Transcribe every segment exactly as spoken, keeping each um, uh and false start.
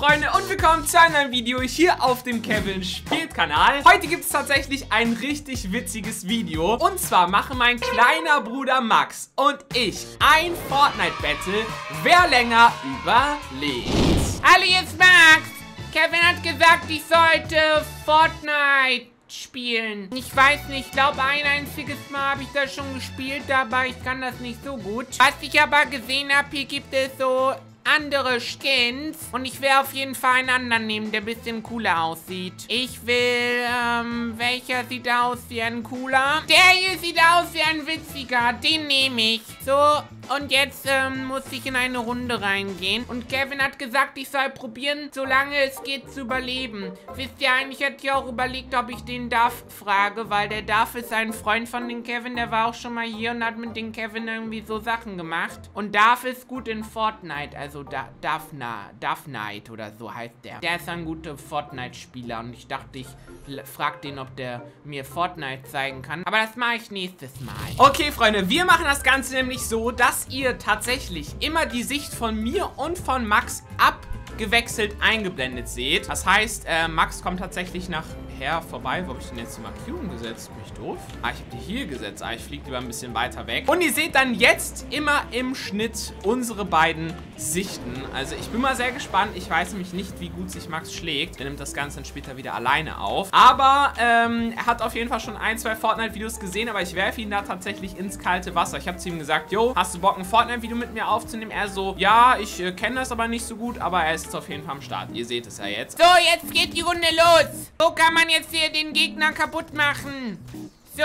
Freunde und willkommen zu einem neuen Video hier auf dem Kevin spielt Kanal. Heute gibt es tatsächlich ein richtig witziges Video. Und zwar machen mein kleiner Bruder Max und ich ein Fortnite-Battle, wer länger überlebt. Hallo, hier ist Max. Kevin hat gesagt, ich sollte Fortnite spielen. Ich weiß nicht, ich glaube ein einziges Mal habe ich das schon gespielt, aber ich kann das nicht so gut. Was ich aber gesehen habe, hier gibt es so andere Skins und ich will auf jeden Fall einen anderen nehmen, der ein bisschen cooler aussieht. Ich will, ähm, welcher sieht aus wie ein cooler? Der hier sieht aus wie ein witziger, den nehme ich. So, und jetzt ähm, muss ich in eine Runde reingehen und Kevin hat gesagt, ich soll probieren, solange es geht, zu überleben. Wisst ihr, eigentlich hätte ich auch überlegt, ob ich den Duff frage, weil der Duff ist ein Freund von den Kevin, der war auch schon mal hier und hat mit den Kevin irgendwie so Sachen gemacht. Und Duff ist gut in Fortnite, also Also da, Daphna, Daphnight oder so heißt der. Der ist ein guter Fortnite-Spieler und ich dachte, ich frag den, ob der mir Fortnite zeigen kann. Aber das mache ich nächstes Mal. Okay, Freunde, wir machen das Ganze nämlich so, dass ihr tatsächlich immer die Sicht von mir und von Max abgewechselt eingeblendet seht. Das heißt, äh, Max kommt tatsächlich nachher vorbei. Wo habe ich denn jetzt die Markierung gesetzt? Bin ich doof? Ah, ich habe die hier gesetzt. Ah, ich fliege lieber ein bisschen weiter weg. Und ihr seht dann jetzt immer im Schnitt unsere beiden Sichten. Also ich bin mal sehr gespannt. Ich weiß nämlich nicht, wie gut sich Max schlägt. Er nimmt das Ganze dann später wieder alleine auf. Aber ähm, er hat auf jeden Fall schon ein, zwei Fortnite-Videos gesehen, aber ich werfe ihn da tatsächlich ins kalte Wasser. Ich habe zu ihm gesagt, yo, hast du Bock, ein Fortnite-Video mit mir aufzunehmen? Er so, ja, ich äh, kenne das aber nicht so gut, aber er ist auf jeden Fall am Start. Ihr seht es ja jetzt. So, jetzt geht die Runde los. So kann man jetzt hier den Gegner kaputt machen. So.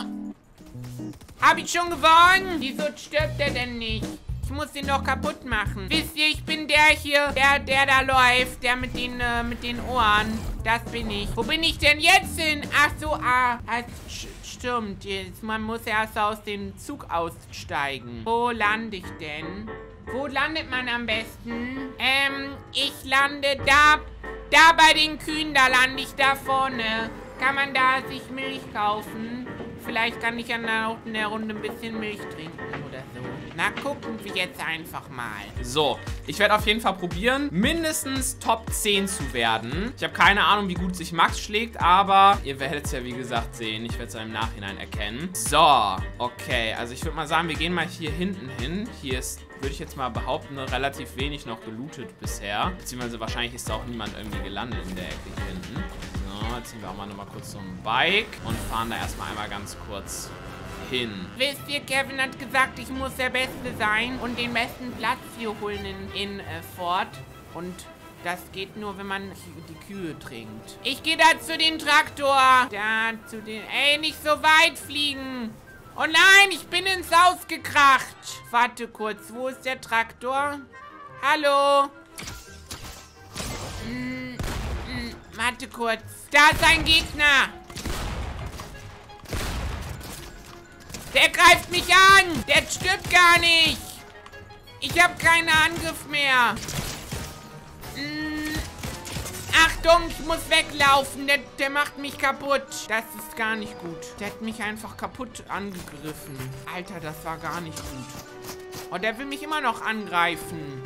Habe ich schon gewonnen? Wieso stirbt er denn nicht? Ich muss ihn doch kaputt machen. Wisst ihr, ich bin der hier, der, der da läuft, der mit den, äh, mit den Ohren. Das bin ich. Wo bin ich denn jetzt hin? Ach so, ah, das stimmt. Jetzt, man muss erst aus dem Zug aussteigen. Wo lande ich denn? Wo landet man am besten? Ähm, ich lande da, da bei den Kühen, da lande ich da vorne. Kann man da sich Milch kaufen? Vielleicht kann ich an der, in der Runde ein bisschen Milch trinken oder so. Na, gucken wir jetzt einfach mal. So, ich werde auf jeden Fall probieren, mindestens Top zehn zu werden. Ich habe keine Ahnung, wie gut sich Max schlägt, aber ihr werdet es ja, wie gesagt, sehen. Ich werde es ja im Nachhinein erkennen. So, okay. Also ich würde mal sagen, wir gehen mal hier hinten hin. Hier ist, würde ich jetzt mal behaupten, relativ wenig noch gelootet bisher. Beziehungsweise wahrscheinlich ist da auch niemand irgendwie gelandet in der Ecke hier hinten. So, jetzt ziehen wir auch mal nochmal kurz so ein Bike und fahren da erstmal einmal ganz kurz hin. Wisst ihr, Kevin hat gesagt, ich muss der Beste sein und den besten Platz hier holen in, in äh, Fort. Und das geht nur, wenn man die Kühe trinkt. Ich gehe da zu den Traktor. Da zu den... Ey, nicht so weit fliegen. Oh nein, ich bin ins Haus gekracht. Warte kurz, wo ist der Traktor? Hallo? Hm, hm, warte kurz. Da ist ein Gegner. Der greift mich an. Der stirbt gar nicht. Ich habe keinen Angriff mehr. Hm. Achtung, ich muss weglaufen. Der, der macht mich kaputt. Das ist gar nicht gut. Der hat mich einfach kaputt angegriffen. Alter, das war gar nicht gut. Und der will mich immer noch angreifen.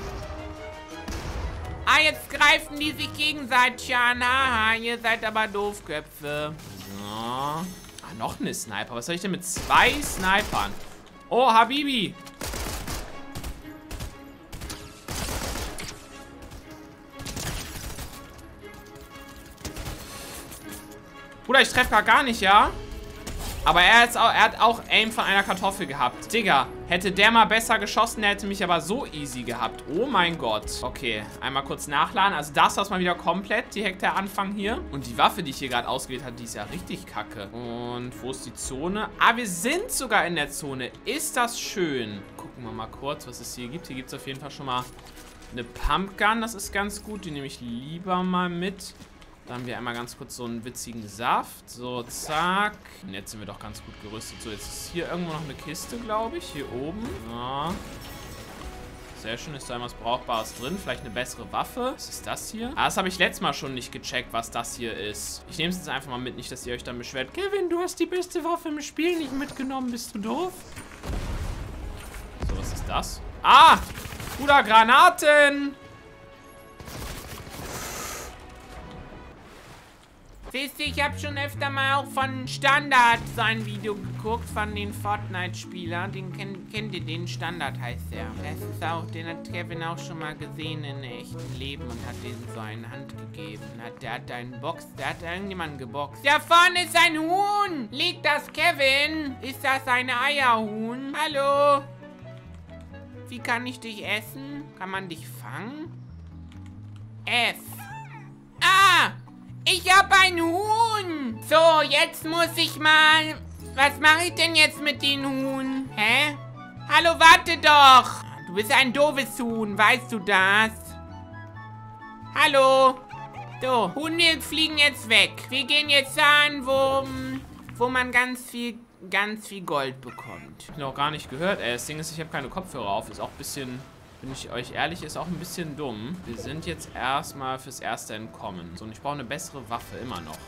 Ah, jetzt greifen die sich gegenseitig an. Haha, ihr seid aber Doofköpfe. So. Ah, noch eine Sniper. Was soll ich denn mit zwei Snipern? Oh, Habibi. Bruder, ich treffe gar nicht, ja? Aber er, ist auch, er hat auch Aim von einer Kartoffel gehabt. Digga, hätte der mal besser geschossen, der hätte mich aber so easy gehabt. Oh mein Gott. Okay, einmal kurz nachladen. Also das war mal wieder komplett direkt der Anfang hier. Und die Waffe, die ich hier gerade ausgewählt habe, die ist ja richtig kacke. Und wo ist die Zone? Ah, wir sind sogar in der Zone. Ist das schön. Gucken wir mal kurz, was es hier gibt. Hier gibt es auf jeden Fall schon mal eine Pumpgun. Das ist ganz gut. Die nehme ich lieber mal mit. Da haben wir einmal ganz kurz so einen witzigen Saft. So, zack. Und jetzt sind wir doch ganz gut gerüstet. So, jetzt ist hier irgendwo noch eine Kiste, glaube ich. Hier oben. So. Sehr schön, ist da irgendwas Brauchbares drin. Vielleicht eine bessere Waffe. Was ist das hier? Ah, das habe ich letztes Mal schon nicht gecheckt, was das hier ist. Ich nehme es jetzt einfach mal mit, nicht, dass ihr euch dann beschwert. Kevin, du hast die beste Waffe im Spiel nicht mitgenommen. Bist du doof? So, was ist das? Ah! Bruder, Granaten! Siehst du, ich habe schon öfter mal auch von Standard so ein Video geguckt, von den Fortnite-Spielern. Den kennt, kennt ihr, den Standard heißt der. Das ist auch, den hat Kevin auch schon mal gesehen in echten Leben und hat denen so eine Hand gegeben. Hat, der hat einen Box, der hat irgendjemanden geboxt. Da vorne ist ein Huhn. Liegt das, Kevin? Ist das ein Eierhuhn? Hallo? Wie kann ich dich essen? Kann man dich fangen? F. Ah! Ich hab ein Huhn! So, jetzt muss ich mal... Was mache ich denn jetzt mit den Huhn? Hä? Hallo, warte doch! Du bist ein doofes Huhn, weißt du das? Hallo? So, Hunde fliegen jetzt weg. Wir gehen jetzt dahin, wo, wo man ganz viel, ganz viel Gold bekommt. Ich habe noch gar nicht gehört, ey. Das Ding ist, ich habe keine Kopfhörer auf. Ist auch ein bisschen... Bin ich euch ehrlich, ist auch ein bisschen dumm. Wir sind jetzt erstmal fürs Erste entkommen. So, und ich brauche eine bessere Waffe, immer noch.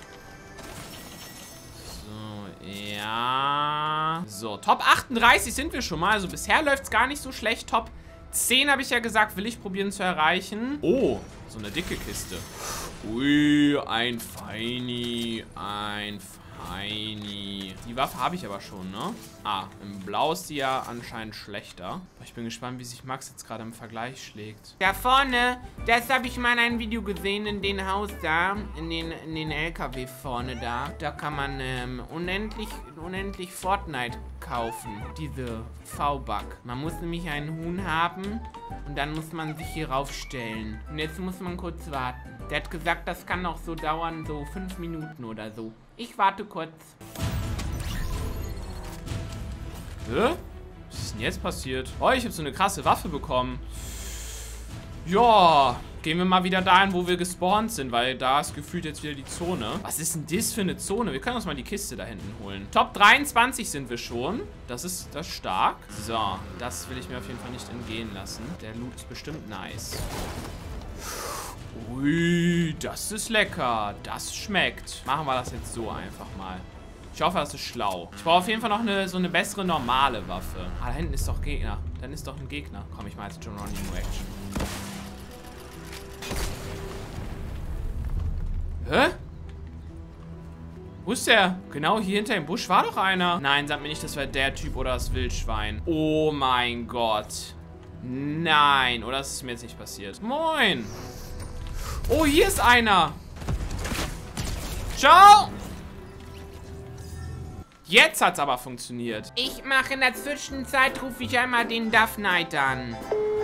So, ja. So, Top achtunddreißig sind wir schon mal. Also bisher läuft es gar nicht so schlecht. Top zehn habe ich ja gesagt, will ich probieren zu erreichen. Oh, so eine dicke Kiste. Ui, ein Feini, ein Feini. Die Waffe habe ich aber schon, ne? Ah, im Blau ist die ja anscheinend schlechter. Ich bin gespannt, wie sich Max jetzt gerade im Vergleich schlägt. Da vorne, das habe ich mal in einem Video gesehen, in dem Haus da, in den, in den L K W vorne da. Da kann man ähm, unendlich, unendlich Fortnite kaufen, diese V-Buck. Man muss nämlich einen Huhn haben und dann muss man sich hier raufstellen. Und jetzt muss man kurz warten. Der hat gesagt, das kann noch so dauern, so fünf Minuten oder so. Ich warte kurz. Hä? Was ist denn jetzt passiert? Oh, ich habe so eine krasse Waffe bekommen. Ja, gehen wir mal wieder dahin, wo wir gespawnt sind, weil da ist gefühlt jetzt wieder die Zone. Was ist denn das für eine Zone? Wir können uns mal die Kiste da hinten holen. Top dreiundzwanzig sind wir schon. Das ist, das ist stark. So, das will ich mir auf jeden Fall nicht entgehen lassen. Der Loot ist bestimmt nice. Ui, das ist lecker. Das schmeckt. Machen wir das jetzt so einfach mal. Ich hoffe, das ist schlau. Ich brauche auf jeden Fall noch eine, so eine bessere normale Waffe. Ah, da hinten ist doch Gegner. Dann ist doch ein Gegner. Komm, ich mache jetzt Geronimo Action. Hä? Wo ist der? Genau hier hinter dem Busch war doch einer. Nein, sag mir nicht, das wäre der Typ oder das Wildschwein. Oh mein Gott. Nein. Oder das ist mir jetzt nicht passiert. Moin. Oh, hier ist einer. Ciao. Jetzt hat's aber funktioniert. Ich mache in der Zwischenzeit, rufe ich einmal den Duff Knight an.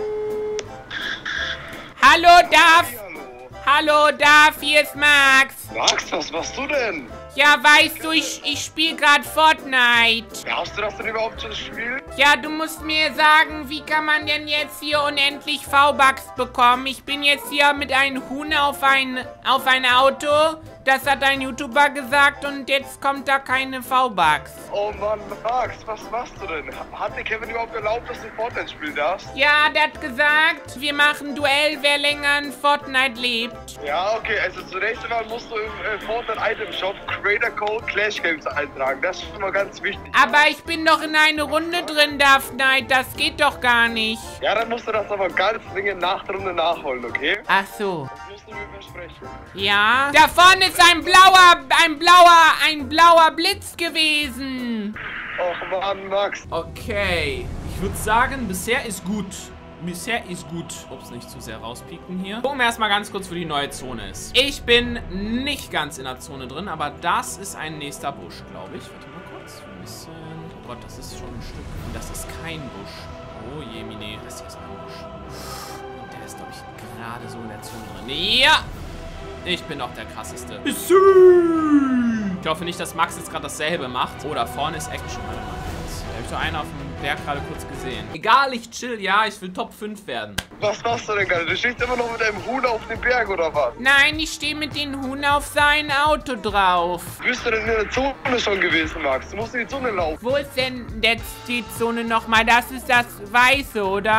Hallo, Duff. Hallo, Duff, hier ist Max. Max, was machst du denn? Ja, weißt du, ich, ich spiele gerade Fortnite. Darfst du das denn überhaupt schon spielen? Ja, du musst mir sagen, wie kann man denn jetzt hier unendlich V-Bucks bekommen? Ich bin jetzt hier mit einem Huhn auf ein, auf ein Auto. Das hat ein YouTuber gesagt und jetzt kommt da keine V-Bucks. Oh Mann, Max, was machst du denn? Hat dir Kevin überhaupt erlaubt, dass du Fortnite spielen darfst? Ja, der hat gesagt, wir machen Duell, wer länger in Fortnite lebt. Ja, okay, also zunächst einmal musst du im äh, Fortnite Item Shop Creator Code Clash Games eintragen. Das ist schon mal ganz wichtig. Aber ich bin doch in eine Runde drin, Duff Knight. Das geht doch gar nicht. Ja, dann musst du das aber ganz dringend nach der Runde nachholen, okay? Ach so. Das musst du mir versprechen. Ja. Da vorne ist ein blauer, ein blauer, ein blauer Blitz gewesen. Och Mann, Max. Okay. Ich würde sagen, bisher ist gut. Bisher ist gut. Ups, nicht zu sehr rauspieken hier. Gucken wir erstmal ganz kurz, wo die neue Zone ist. Ich bin nicht ganz in der Zone drin, aber das ist ein nächster Busch, glaube ich. Warte mal kurz. Ein bisschen. Oh Gott, das ist schon ein Stück. Und das ist kein Busch. Oh je, Mine. Das hier ist ein Busch. Und der ist, glaube ich, gerade so in der Zone drin. Ja! Ich bin doch der krasseste. Ich hoffe nicht, dass Max jetzt gerade dasselbe macht. Oh, da vorne ist Action. Warte mal. Da habe ich doch einen auf dem Berg gerade kurz gesehen. Egal, ich chill. Ja, ich will Top fünf werden. Was machst du denn gerade? Du stehst immer noch mit deinem Huhn auf dem Berg, oder was? Nein, ich stehe mit dem Huhn auf sein Auto drauf. Bist du denn in der Zone schon gewesen, Max? Du musst in die Zone laufen. Wo ist denn jetzt die Zone nochmal? Das ist das Weiße, oder? Ja,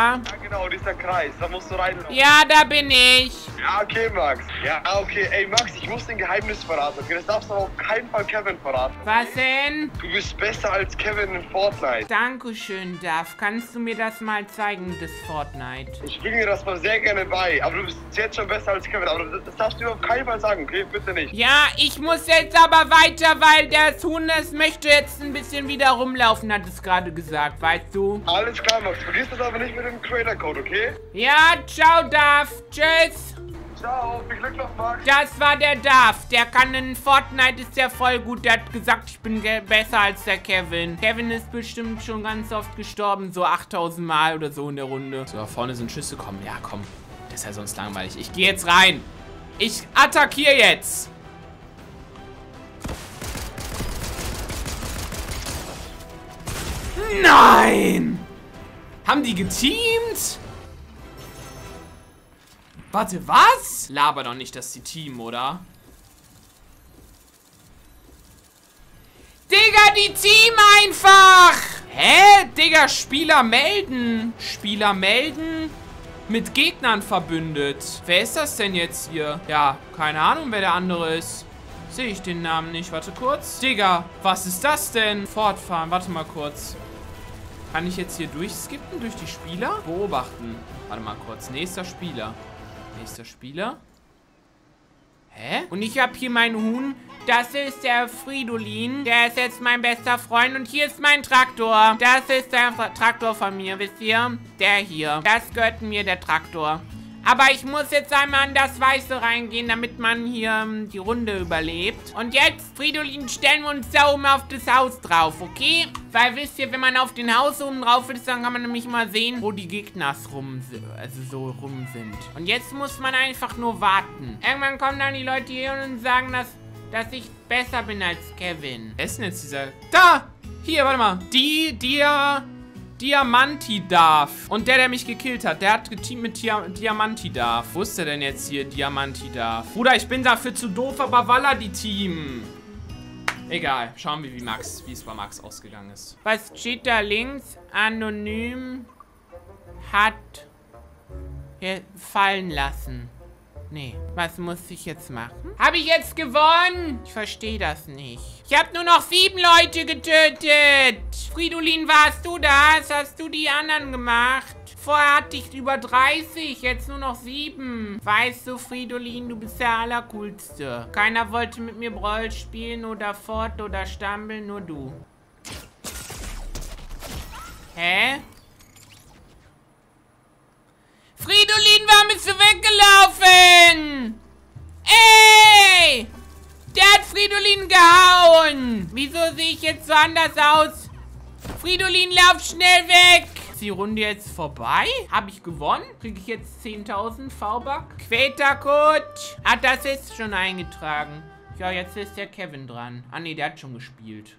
genau, dieser Kreis. Da musst du rein. Ja, da bin ich. Ja, okay, Max. Ja, okay. Ey, Max, ich muss ein Geheimnis verraten. Okay, das darfst du aber auf keinen Fall Kevin verraten. Was denn? Du bist besser als Kevin in Fortnite. Dankeschön, Duff. Kannst du mir das mal zeigen, das Fortnite? Ich bringe dir das mal sehr gerne bei. Aber du bist jetzt schon besser als Kevin. Aber das, das darfst du auf keinen Fall sagen, okay? Bitte nicht. Ja, ich muss jetzt aber weiter, weil das Huhn, das möchte jetzt ein bisschen wieder rumlaufen, hat es gerade gesagt, weißt du? Alles klar, Max. Vergiss das aber nicht mit dem Creator-Code, okay? Ja, ciao, Duff. Tschüss. Ciao, viel Glück noch, Max. Das war der Duff. Der kann in Fortnite, ist der voll gut. Der hat gesagt, ich bin besser als der Kevin. Kevin ist bestimmt schon ganz oft gestorben, so achttausend Mal oder so in der Runde. So, da vorne sind Schüsse, komm. Ja, komm. Das ist ja sonst langweilig. Ich gehe jetzt rein. Ich attackiere jetzt. Nein! Haben die geteamt? Warte, was? Laber doch nicht, dass die teamen, oder? Digga, die teamen einfach! Hä? Digga, Spieler melden. Spieler melden. Mit Gegnern verbündet. Wer ist das denn jetzt hier? Ja, keine Ahnung, wer der andere ist. Sehe ich den Namen nicht. Warte kurz. Digga, was ist das denn? Fortfahren. Warte mal kurz. Kann ich jetzt hier durchskippen durch die Spieler? Beobachten. Warte mal kurz. Nächster Spieler. Nächster Spieler. Hä? Und ich habe hier meinen Huhn. Das ist der Fridolin. Der ist jetzt mein bester Freund. Und hier ist mein Traktor. Das ist der Traktor von mir, wisst ihr? Der hier. Das gehört mir, der Traktor. Aber ich muss jetzt einmal an das Weiße reingehen, damit man hier ähm, die Runde überlebt. Und jetzt, Fridolin, stellen wir uns da oben auf das Haus drauf, okay? Weil, wisst ihr, wenn man auf den Haus oben drauf ist, dann kann man nämlich mal sehen, wo die Gegner rum, also so rum sind. Und jetzt muss man einfach nur warten. Irgendwann kommen dann die Leute hier und sagen, dass, dass ich besser bin als Kevin. Wer ist denn jetzt dieser... Da! Hier, warte mal. Die, der... Diamantidarf. Und der, der mich gekillt hat, der hat geteamt mit Dia Diamantidarf. Wo ist der denn jetzt hier, Diamantidarf? Bruder, ich bin dafür zu doof, aber Walla die Team. Egal, schauen wir, wie Max, wie es bei Max ausgegangen ist. Was steht da links? Anonym hat fallen lassen. Nee, was muss ich jetzt machen? Habe ich jetzt gewonnen? Ich verstehe das nicht. Ich habe nur noch sieben Leute getötet. Fridolin, warst du das? Hast du die anderen gemacht? Vorher hatte ich über dreißig, jetzt nur noch sieben. Weißt du, Fridolin, du bist der Allercoolste. Keiner wollte mit mir Brawl spielen oder Fort oder Stumble, nur du. Hä? Fridolin, warum bist du weggelaufen? Ey! Der hat Fridolin gehauen. Wieso sehe ich jetzt so anders aus? Fridolin, lauf schnell weg. Ist die Runde jetzt vorbei? Habe ich gewonnen? Kriege ich jetzt zehntausend V-Buck? Quätercode. Ah, das ist schon eingetragen. Ja, jetzt ist der Kevin dran. Ah, nee, der hat schon gespielt.